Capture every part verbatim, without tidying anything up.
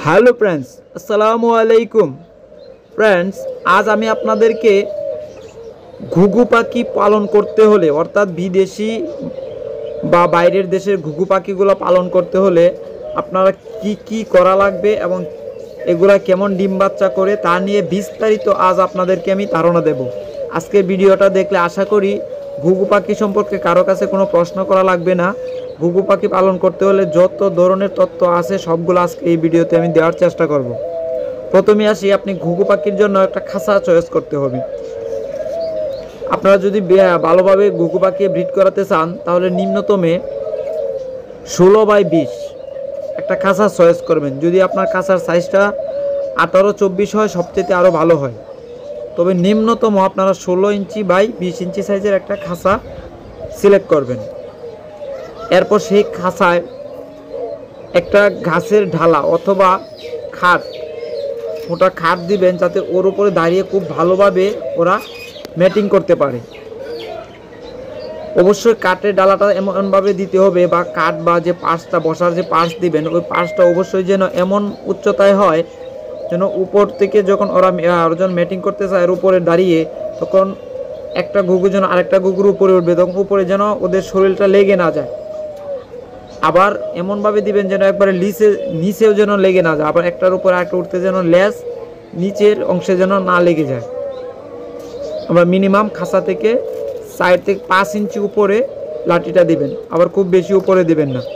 Hello friends, আসসালামু আলাইকুম। Friends, আজ আমি আপনাদেরকে ঘুঘু পাখি পালন করতে হলে অর্থাৎ বিদেশি বা বাইরের দেশের ঘুঘু পাখিগুলো পালন করতে হলে আপনারা কি কি করা লাগবে এবং এগুলা কেমন ডিম বাচ্চা করে তা নিয়ে বিস্তারিত আজ আপনাদেরকে আমি ধারণা দেব। আজকের ভিডিওটা দেখলে আশা করি ঘুঘু পাখি সম্পর্কে কারো কাছে কোনো প্রশ্ন করা লাগবে না। ঘুঘু পাখি পালন করতে হলে যত ধরনের তথ্য আছে সবগুলো আজকে এই ভিডিওতে আমি দেওয়ার চেষ্টা করব। প্রথমে আসি, আপনি ঘুঘু পাখির জন্য একটা খাঁচা চয়েস করতে হবে। আপনারা যদি ভালোভাবে ঘুঘু পাখি ব্রিড করাতে চান তাহলে নিম্নতমে ষোলো বাই বিশ একটা খাঁচা চয়েস করবেন। যদি আপনার খাঁচার সাইজটা আঠারো চব্বিশ হয় সবচেয়ে আরও ভালো হয়, তবে নিম্নতম আপনারা ষোলো ইঞ্চি বাই বিশ ইঞ্চি সাইজের একটা খাঁচা সিলেক্ট করবেন। এরপর সেই খাঁচায় একটা ঘাসের ঢালা অথবা খাট, ওটা খাট দিবেন যাতে ওর উপরে দাঁড়িয়ে খুব ভালোভাবে ওরা ম্যাটিং করতে পারে। অবশ্যই কাঠের ডালাটা এমনভাবে দিতে হবে, বা কাঠ বা যে পার্সটা বসার যে পার্স দিবেন ওই পার্সটা অবশ্যই যেন এমন উচ্চতায় হয় যেন উপর থেকে যখন ওরা যখন ম্যাটিং করতে চায় এর উপরে দাঁড়িয়ে, তখন একটা ঘুঘু যেন আরেকটা ঘুঘুর উপরে উঠবে, তখন উপরে যেন ওদের শরীরটা লেগে না যায়। আবার এমনভাবে দিবেন যেন একবারে নিচে নিচেও যেন লেগে না যায়, আবার একটার উপরে আরেকটা উঠতে যেন লেজ নিচের অংশে যেন না লেগে যায়। আবার মিনিমাম খাঁচা থেকে সাইড থেকে পাঁচ ইঞ্চি উপরে লাঠিটা দিবেন, আবার খুব বেশি উপরে দিবেন না।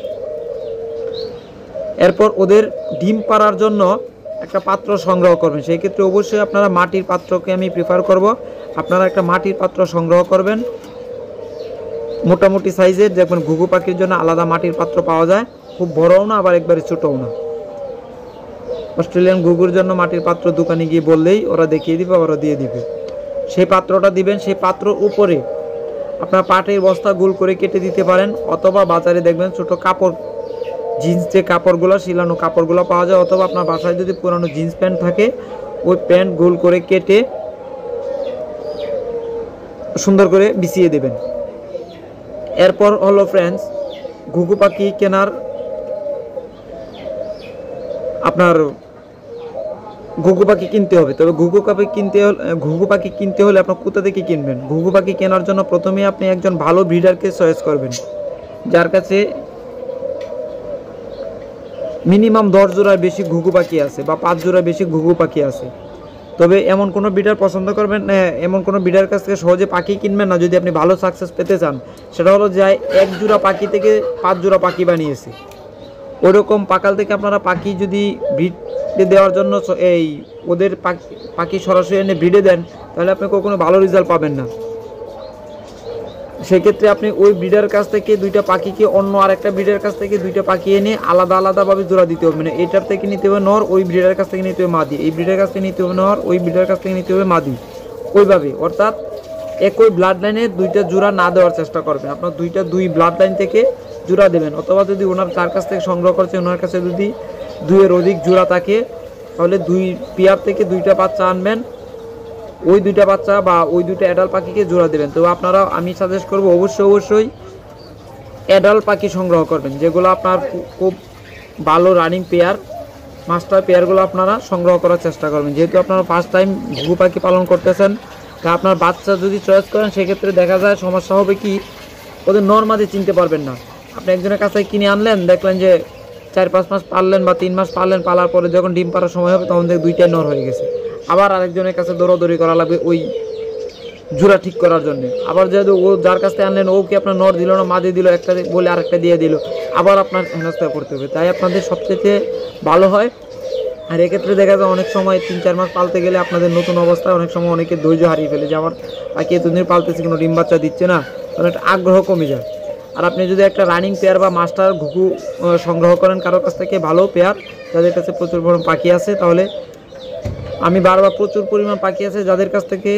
এরপর ওদের ডিম পাড়ার জন্য একটা পাত্র সংগ্রহ করবেন। সেই ক্ষেত্রে অবশ্যই আপনারা মাটির পাত্রকে আমি প্রিফার করব। আপনারা একটা মাটির পাত্র সংগ্রহ করবেন মোটামুটি সাইজের, দেখবেন ঘুঘু পাখির জন্য আলাদা মাটির পাত্র পাওয়া যায়, খুব বড়ও না আবার একবারে ছোটও না। অস্ট্রেলিয়ান ঘুঘুর জন্য মাটির পাত্র দোকানে গিয়ে বললেই ওরা দেখিয়ে দিবে, ওরা দিয়ে দিবে। সেই পাত্রটা দিবেন, সেই পাত্র উপরে আপনার পাটের বস্তা গোল করে কেটে দিতে পারেন, অথবা বাজারে দেখবেন ছোট কাপড় জিন্স যে কাপড়গুলো শিলানো কাপড়গুলো পাওয়া যায়, অথবা আপনার বাসায় যদি পুরানো জিন্স প্যান্ট থাকে ওই প্যান্ট গোল করে কেটে সুন্দর করে বিছিয়ে দেবেন। এরপর হলো ফ্রেন্ডস, ঘুঘু পাখি কেনার আপনার ঘুঘু পাখি কিনতে হবে। তবে ঘুঘু পাখি কিনতে হলে ঘুঘু পাখি কিনতে হলে আপনার কোথা থেকে কিনবেন? ঘুঘু পাখি কেনার জন্য প্রথমে আপনি একজন ভালো ব্রিডারকে চয়েস করবেন, যার কাছে মিনিমাম দশ জোড়ার বেশি ঘুঘু পাখি আছে বা পাঁচ জোড়ার বেশি ঘুঘু পাখি আছে। তবে এমন কোনো ব্রিডার পছন্দ করবেন, এমন কোনো ব্রিডার কাছ থেকে সহজে পাখি কিনবেন না যদি আপনি ভালো সাকসেস পেতে চান। সেটা হলো যে এক জোড়া পাখি থেকে পাঁচ জোড়া পাখি বানিয়েছে, ওরকম পাকাল থেকে আপনারা পাখি যদি ব্রিডে দেওয়ার জন্য এই ওদের পাখি পাখি সরাসরি এনে ব্রিডে দেন তাহলে আপনি কখনো ভালো রেজাল্ট পাবেন না। সেক্ষেত্রে আপনি ওই ব্রিডার কাছ থেকে দুইটা পাখিকে অন্য আরেকটা ব্রিডার কাছ থেকে দুইটা পাখি এনে আলাদা আলাদাভাবে জোড়া দিতে হবে। মানে এটার থেকে নিতে হবে নর, ওই ব্রিডার কাছ থেকে নিতে হবে মাদি, এই ব্রিডার কাছ থেকে নিতে হবে নর, ওই ব্রিডার কাছ থেকে নিতে হবে মাদি, ওইভাবে। অর্থাৎ একই ব্লাড লাইনে দুইটা জোড়া না দেওয়ার চেষ্টা করবেন। আপনার দুইটা দুই ব্লাড লাইন থেকে জোড়া দেবেন, অথবা যদি ওনার যার কাছ থেকে সংগ্রহ করছে ওনার কাছে যদি দুইয়ের অধিক জোড়া থাকে তাহলে দুই পেয়ার থেকে দুইটা বাচ্চা আনবেন, ওই দুইটা বাচ্চা বা ওই দুইটা অ্যাডাল্ট পাখিকে জোড়া দেবেন। তো আপনারা আমি সাজেস্ট করব অবশ্যই অবশ্যই অ্যাডাল্ট পাখি সংগ্রহ করবেন, যেগুলো আপনার খুব ভালো রানিং পেয়ার মাস্টার পেয়ারগুলো আপনারা সংগ্রহ করার চেষ্টা করবেন। যেহেতু আপনারা ফার্স্ট টাইম ঘুঘু পাখি পালন করতেছেন, তা আপনার বাচ্চা যদি চয়েস করেন সেক্ষেত্রে দেখা যায় সমস্যা হবে কি, ওদের নর মাদি চিনতে পারবেন না। আপনি একজনের কাছে কিনে আনলেন, দেখলেন যে চার পাঁচ মাস পাললেন বা তিন মাস পাললেন, পালার পরে যখন ডিম পাড়ার সময় হবে তখন দেখে দুইটাই নর হয়ে গেছে। আবার আরেকজনের কাছে দৌড়াদৌড়ি করা লাগবে ওই জোড়া ঠিক করার জন্য। আবার যেহেতু ও যার কাছ থেকে আনলেন ও কি আপনার নর দিল না মাদি দিল, একটা বলে আরেকটা দিয়ে দিল, আবার আপনার হেনস্থা করতে হবে। তাই আপনাদের সবচেয়ে ভালো হয়। আর এক্ষেত্রে দেখা যায় অনেক সময় তিন চার মাস পালতে গেলে আপনাদের নতুন অবস্থায় অনেক সময় অনেকে ধৈর্য হারিয়ে ফেলে যে আমার পাখি এতদিন পালতেছে কোনো ডিম বাচ্চা দিচ্ছে না, তখন একটা আগ্রহ কমে যায়। আর আপনি যদি একটা রানিং পেয়ার বা মাস্টার ঘুঘু সংগ্রহ করেন কারোর কাছ থেকে ভালো পেয়ার, যাদের কাছে প্রচুর পরিমাণ পাখি আছে, তাহলে আমি বারবার প্রচুর পরিমাণ পাখি আছে যাদের কাছ থেকে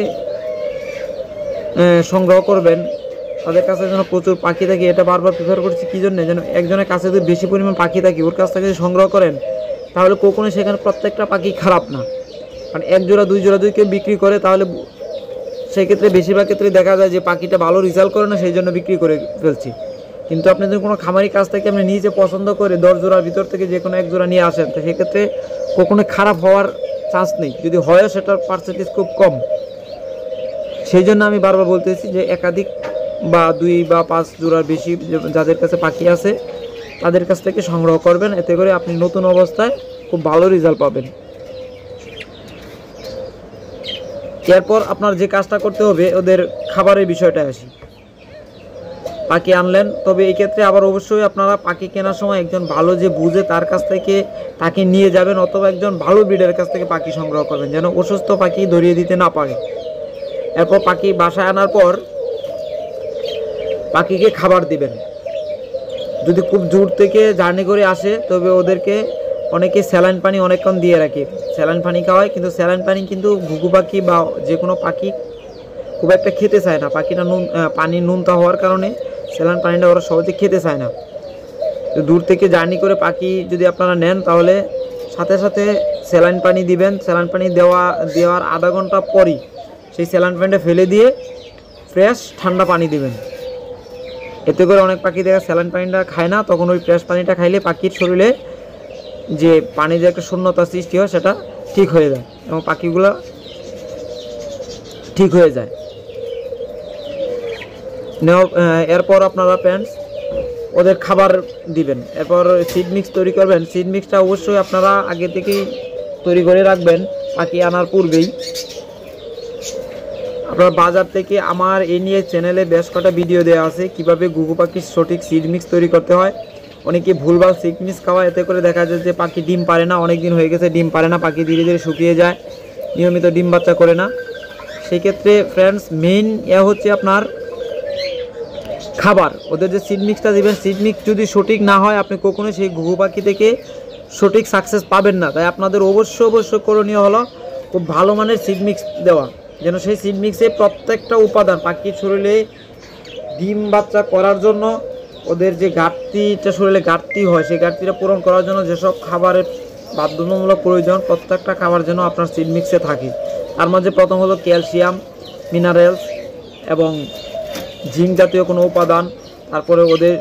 সংগ্রহ করবেন তাদের কাছে যেন প্রচুর পাখি থাকে, এটা বারবার প্রিফার করছি। কী জন্য? যেন একজনের কাছে যদি বেশি পরিমাণ পাখি থাকে ওর কাছ থেকে যদি সংগ্রহ করেন তাহলে কখনো সেখানে প্রত্যেকটা পাখি খারাপ না। কারণ এক জোড়া দুই জোড়া দুই কেউ বিক্রি করে তাহলে সেক্ষেত্রে বেশিরভাগ ক্ষেত্রে দেখা যায় যে পাখিটা ভালো রেজাল্ট করে না, সেই জন্য বিক্রি করে ফেলছি। কিন্তু আপনি যদি কোনো খামারি কাছ থেকে আপনি নিজে পছন্দ করে দশ জোড়ার ভিতর থেকে যে কোনো এক জোড়া নিয়ে আসেন, তো সেক্ষেত্রে কখনো খারাপ হওয়ার চান্স নেই, যদি হয় সেটার পার্সেন্টেজ খুব কম। সেই জন্য আমি বারবার বলতেছি যে একাধিক বা দুই বা পাঁচ জোড়ার বেশি যাদের কাছে পাখি আছে তাদের কাছ থেকে সংগ্রহ করবেন, এতে করে আপনি নতুন অবস্থায় খুব ভালো রেজাল্ট পাবেন। এরপর আপনার যে কাজটা করতে হবে, ওদের খাবারের বিষয়টা আসি। পাখি আনলেন, তবে এই ক্ষেত্রে আবার অবশ্যই আপনারা পাখি কেনার সময় একজন ভালো যে বুঝে তার কাছ থেকে তাকে নিয়ে যাবেন, অথবা একজন ভালো ব্রিডের কাছ থেকে পাখি সংগ্রহ করবেন, যেন অসুস্থ পাখি ধরিয়ে দিতে না পারে। এরপর পাখি বাসায় আনার পর পাখিকে খাবার দিবেন। যদি খুব দূর থেকে জার্নি করে আসে তবে ওদেরকে অনেকে স্যালাইন পানি অনেকক্ষণ দিয়ে রাখে, স্যালাইন পানি খাওয়ায়, কিন্তু স্যালাইন পানি কিন্তু ঘুঘু পাখি বা যে কোনো পাখি খুব একটা খেতে চায় না। পাখিটা নুন পানি নুনতা হওয়ার কারণে স্যালাইন পানিটা ওরা সহজে খেতে চায় না। তো দূর থেকে জার্নি করে পাখি যদি আপনারা নেন তাহলে সাথে সাথে স্যালাইন পানি দিবেন। স্যালাইন পানি দেওয়া দেওয়ার আধা ঘন্টা পরই সেই স্যালাইন পানিটা ফেলে দিয়ে ফ্রেশ ঠান্ডা পানি দিবেন। এতে করে অনেক পাখি দেখা স্যালাইন পানিটা খায় না, তখন ওই ফ্রেশ পানিটা খাইলে পাখির শরীরে যে পানি যে একটা শূন্যতা সৃষ্টি হয় সেটা ঠিক হয়ে যায় এবং পাখিগুলো ঠিক হয়ে যায়। এরপর আপনারা ফ্রেন্ডস ওদের খাবার দিবেন। এরপর সিড মিক্স তৈরি করবেন। সিড মিক্সটা অবশ্যই আপনারা আগে থেকেই তৈরি করে রাখবেন পাখি আনার পূর্বেই। আপনার বাজার থেকে আমার এই নিয়ে চ্যানেলে বেশ কটা ভিডিও দেওয়া আছে কিভাবে ঘুঘু পাখির সঠিক সিড মিক্স তৈরি করতে হয়। অনেকে ভুলভাল সিড মিক্স খাওয়া, এতে করে দেখা যায় যে পাখি ডিম পারে না, অনেক দিন হয়ে গেছে ডিম পারে না, পাখি ধীরে ধীরে শুকিয়ে যায়, নিয়মিত ডিম বাচ্চা করে না। সেই ক্ষেত্রে ফ্রেন্ডস মেইন এ হচ্ছে আপনার খাবার। ওদের যে সিড মিক্সটা দিবেন, সিড মিক্স যদি সঠিক না হয় আপনি কখনোই সেই ঘুঘু পাখি থেকে সঠিক সাকসেস পাবেন না। তাই আপনাদের অবশ্যই অবশ্যই করণীয় হলো খুব ভালো মানের সিড মিক্স দেওয়া, যেন সেই সিড মিক্সে প্রত্যেকটা উপাদান পাখির শরীরে ডিম বাচ্চা করার জন্য, ওদের যে ঘাটতিটা শরীরে ঘাটতি হয় সেই ঘাটতিটা পূরণ করার জন্য যেসব খাবারের বাধ্যতামূলক প্রয়োজন প্রত্যেকটা খাবার যেন আপনার সিড মিক্সে থাকে। তার মাঝে প্রথম হলো ক্যালসিয়াম, মিনারেলস এবং জিঙ্ক জাতীয় কোনো উপাদান। তারপরে ওদের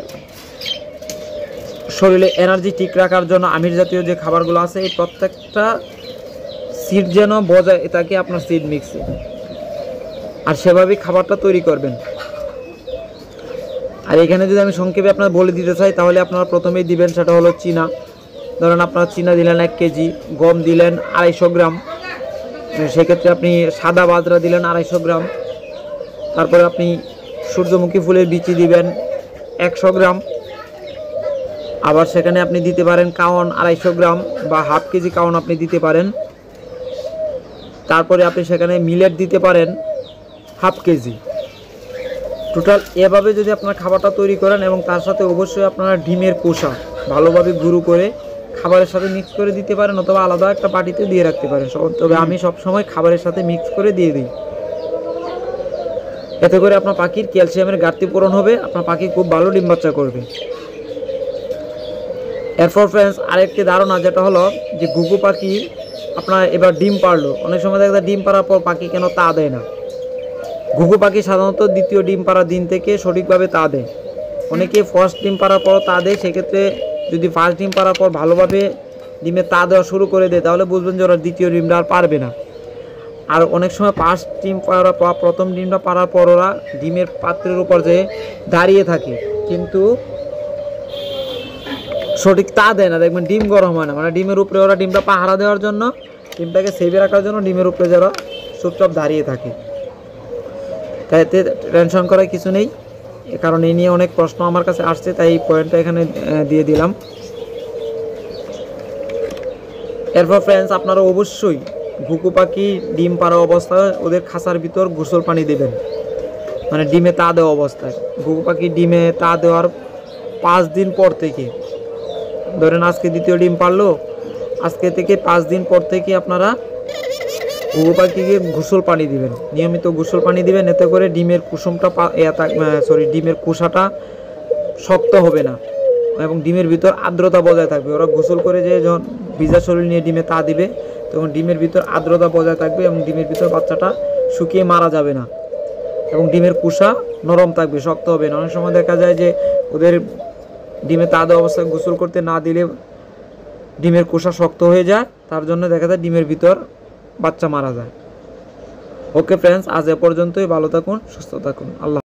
শরীরে এনার্জি ঠিক রাখার জন্য আমির জাতীয় যে খাবারগুলো আছে, এই প্রত্যেকটা সিড যেন বজায় থাকে আপনার সিড মিক্সে, আর সেভাবেই খাবারটা তৈরি করবেন। আর এখানে যদি আমি সংক্ষেপে আপনার বলে দিতে চাই তাহলে আপনারা প্রথমেই দিবেন সেটা হলো চীনা। ধরেন আপনারা চীনা দিলেন এক কেজি, গম দিলেন আড়াইশো গ্রাম, সেক্ষেত্রে আপনি সাদা বাজরা দিলেন আড়াইশো গ্রাম, তারপরে আপনি সূর্যমুখী ফুলের বিচি দিবেন একশো গ্রাম, আবার সেখানে আপনি দিতে পারেন কাওন আড়াইশো গ্রাম বা হাফ কেজি কাওন আপনি দিতে পারেন। তারপরে আপনি সেখানে মিলেট দিতে পারেন হাফ কেজি। টোটাল এভাবে যদি আপনার খাবারটা তৈরি করেন এবং তার সাথে অবশ্যই আপনারা ডিমের কোষা ভালোভাবে গুঁড়ো করে খাবারের সাথে মিক্স করে দিতে পারেন, অথবা আলাদা একটা বাটিতে দিয়ে রাখতে পারেন। তবে আমি সবসময় খাবারের সাথে মিক্স করে দিয়ে দিই। এতে করে আপনার পাখির ক্যালসিয়ামের ঘাটতি পূরণ হবে, আপনার পাখি খুব ভালো ডিম বাচ্চা করবে। এরপর ফ্রেন্ডস আরেকটি ধারণা যেটা হলো যে ঘুঘু পাখি আপনার এবার ডিম পারলো, অনেক সময় দেখা যায় ডিম পাড়ার পর পাখি কেন তা দেয় না। ঘুঘু পাখি সাধারণত দ্বিতীয় ডিম পাড়ার দিন থেকে সঠিকভাবে তা দেয়। অনেকে ফার্স্ট ডিম পাড়ার পর তা দেয়, সেক্ষেত্রে যদি ফার্স্ট ডিম পাড়ার পর ভালোভাবে ডিমে তা দেওয়া শুরু করে দেয় তাহলে বুঝবেন যে ওরা দ্বিতীয় ডিমটা আর পারবে না। আর অনেক সময় ফার্স্ট ডিম পাড়ার পর প্রথম ডিমটা পাড়ার পর ওরা ডিমের পাত্রের উপর যে দাঁড়িয়ে থাকে কিন্তু সঠিক তা দেয় না, দেখবেন ডিম গরম হয় না, মানে ডিমের উপরে ওরা ডিমটা পাহারা দেওয়ার জন্য, ডিমটাকে সেভে রাখার জন্য ডিমের উপরে যারা চুপচাপ দাঁড়িয়ে থাকে। তাই এতে টেনশন করার কিছু নেই, কারণ এই নিয়ে অনেক প্রশ্ন আমার কাছে আসছে, তাই এই পয়েন্টটা এখানে দিয়ে দিলাম। এরপর ফ্রেন্ডস আপনারা অবশ্যই ঘুঘু পাখি ডিম পাড়া অবস্থায় ওদের খাঁচার ভিতর গোসল পানি দেবেন, মানে ডিমে তা দেওয়া অবস্থায়। ঘুঘু পাখি ডিমে তা দেওয়ার পাঁচ দিন পর থেকে, ধরেন আজকে দ্বিতীয় ডিম পারলো, আজকে থেকে পাঁচ দিন পর থেকে আপনারা ঘুঘু পাখিকে গোসল পানি দিবেন, নিয়মিত গোসল পানি দিবেন। এতে করে ডিমের কুসুমটা সরি ডিমের কুসাটা শক্ত হবে না এবং ডিমের ভিতর আর্দ্রতা বজায় থাকবে। ওরা গোসল করে যে যখন ভিজা শরীর নিয়ে ডিমে তা দিবে তখন ডিমের ভিতর আর্দ্রতা বজায় থাকবে এবং ডিমের ভিতর বাচ্চাটা শুকিয়ে মারা যাবে না এবং ডিমের কুসা নরম থাকবে, শক্ত হবে না। অনেক সময় দেখা যায় যে ওদের ডিমে তা দেওয়া অবস্থায় গোসল করতে না দিলে ডিমের কোষা শক্ত হয়ে যায়, তার জন্য দেখা যায় ডিমের ভিতর বাচ্চা মারা যায়। ওকে ফ্রেন্ডস, আজ এ পর্যন্তই। ভালো থাকুন, সুস্থ থাকুন। আল্লাহ।